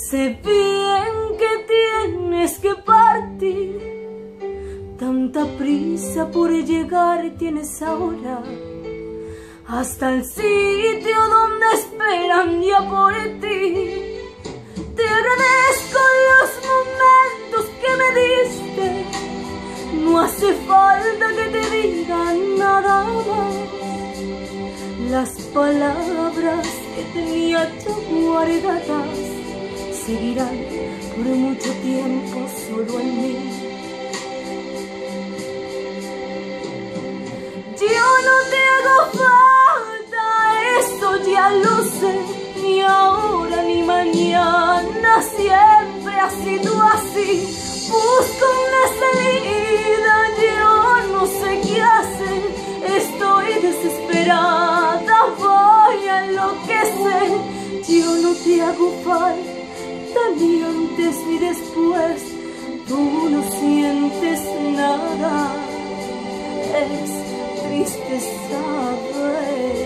Sé bien que tienes que partir, tanta prisa por llegar tienes ahora, hasta el sitio donde esperan ya por ti. Te agradezco los momentos que me diste, no hace falta que te digan nada más. Las palabras que tenía yo guardadas seguirán por mucho tiempo solo en mí. Yo no te hago falta, eso ya lo sé, ni ahora ni mañana, siempre ha sido así. Busco una salida, yo no sé qué hacer, estoy desesperada, voy a enloquecer. Yo no te hago falta, ni antes ni después, tú no sientes nada, es triste saber